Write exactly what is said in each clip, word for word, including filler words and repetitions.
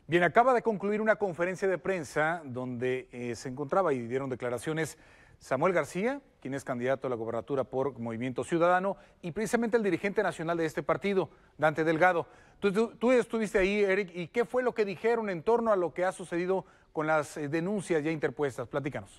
Bien, acaba de concluir una conferencia de prensa donde eh, se encontraba y dieron declaraciones Samuel García, quien es candidato a la gobernatura por Movimiento Ciudadano, y precisamente el dirigente nacional de este partido, Dante Delgado. Tú, tú, tú estuviste ahí, Eric, ¿y qué fue lo que dijeron en torno a lo que ha sucedido con las eh, denuncias ya interpuestas? Platícanos.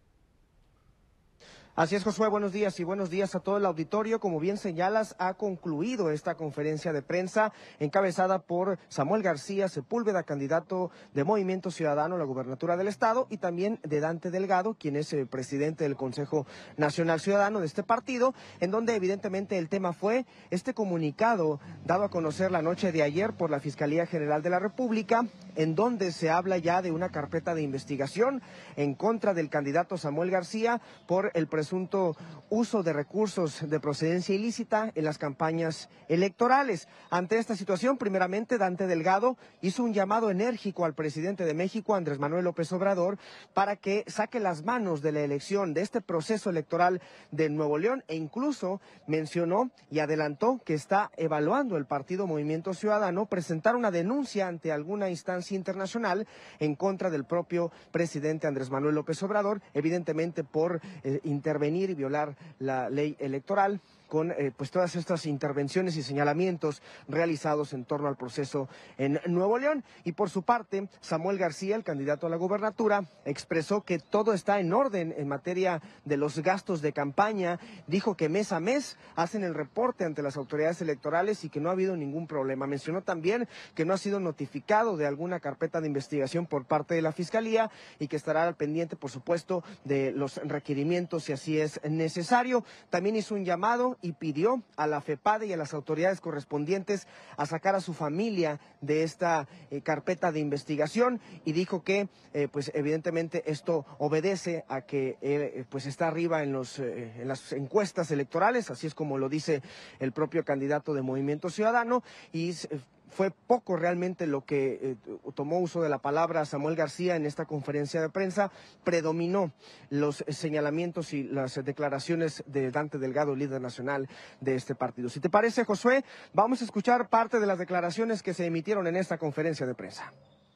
Así es, Josué, buenos días y buenos días a todo el auditorio. Como bien señalas, ha concluido esta conferencia de prensa encabezada por Samuel García Sepúlveda, candidato de Movimiento Ciudadano a la gubernatura del estado, y también de Dante Delgado, quien es el presidente del Consejo Nacional Ciudadano de este partido, en donde evidentemente el tema fue este comunicado dado a conocer la noche de ayer por la Fiscalía General de la República, en donde se habla ya de una carpeta de investigación en contra del candidato Samuel García por el presidente presunto uso de recursos de procedencia ilícita en las campañas electorales. Ante esta situación, primeramente, Dante Delgado hizo un llamado enérgico al presidente de México, Andrés Manuel López Obrador, para que saque las manos de la elección, de este proceso electoral de Nuevo León, e incluso mencionó y adelantó que está evaluando el partido Movimiento Ciudadano presentar una denuncia ante alguna instancia internacional en contra del propio presidente Andrés Manuel López Obrador, evidentemente por eh, intervenir venir y violar la ley electoral con eh, pues todas estas intervenciones y señalamientos realizados en torno al proceso en Nuevo León. Y por su parte, Samuel García, el candidato a la gubernatura, expresó que todo está en orden en materia de los gastos de campaña. Dijo que mes a mes hacen el reporte ante las autoridades electorales y que no ha habido ningún problema. Mencionó también que no ha sido notificado de alguna carpeta de investigación por parte de la Fiscalía y que estará al pendiente, por supuesto, de los requerimientos si así es necesario. También hizo un llamado y pidió a la FEPADE y a las autoridades correspondientes a sacar a su familia de esta eh, carpeta de investigación, y dijo que eh, pues evidentemente esto obedece a que eh, pues está arriba en los eh, en las encuestas electorales, así es como lo dice el propio candidato de Movimiento Ciudadano, y eh, fue poco realmente lo que eh, tomó uso de la palabra Samuel García en esta conferencia de prensa. Predominó los señalamientos y las declaraciones de Dante Delgado, líder nacional de este partido. Si te parece, Josué, vamos a escuchar parte de las declaraciones que se emitieron en esta conferencia de prensa.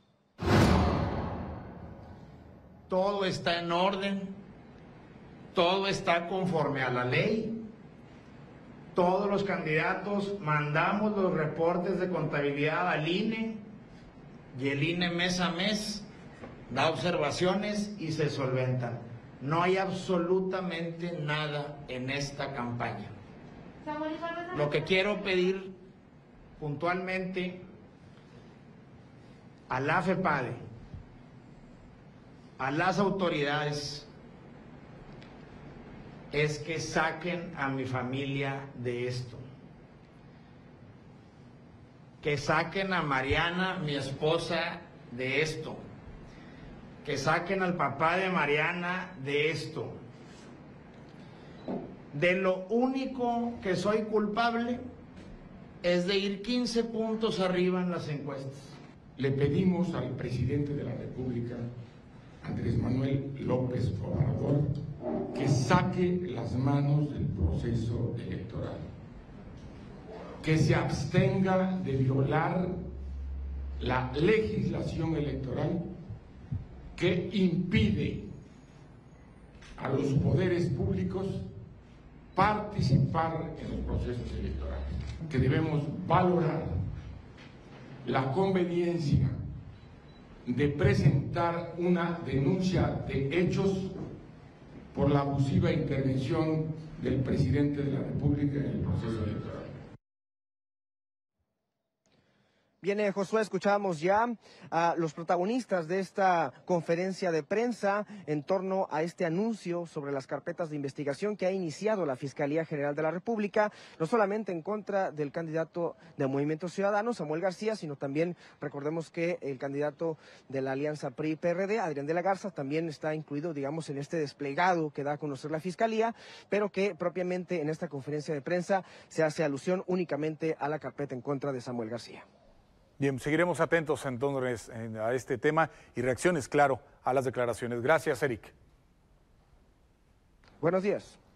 Todo está en orden, todo está conforme a la ley. Todos los candidatos mandamos los reportes de contabilidad al I N E y el I N E mes a mes da observaciones y se solventan. No hay absolutamente nada en esta campaña. Lo que quiero pedir puntualmente a la FEPADE, a las autoridades, es que saquen a mi familia de esto. Que saquen a Mariana, mi esposa, de esto. Que saquen al papá de Mariana de esto. De lo único que soy culpable es de ir quince puntos arriba en las encuestas. Le pedimos al presidente de la República, Andrés Manuel López Obrador, que saque las manos del proceso electoral, que se abstenga de violar la legislación electoral que impide a los poderes públicos participar en los procesos electorales, que debemos valorar la conveniencia de presentar una denuncia de hechos por la abusiva intervención del presidente de la República en el proceso electoral. Bien, eh, Josué, escuchábamos ya a los protagonistas de esta conferencia de prensa en torno a este anuncio sobre las carpetas de investigación que ha iniciado la Fiscalía General de la República, no solamente en contra del candidato de Movimiento Ciudadano, Samuel García, sino también, recordemos que el candidato de la alianza P R I-P R D, Adrián de la Garza, también está incluido, digamos, en este desplegado que da a conocer la Fiscalía, pero que propiamente en esta conferencia de prensa se hace alusión únicamente a la carpeta en contra de Samuel García. Bien, seguiremos atentos entonces a este tema y reacciones, claro, a las declaraciones. Gracias, Eric. Buenos días.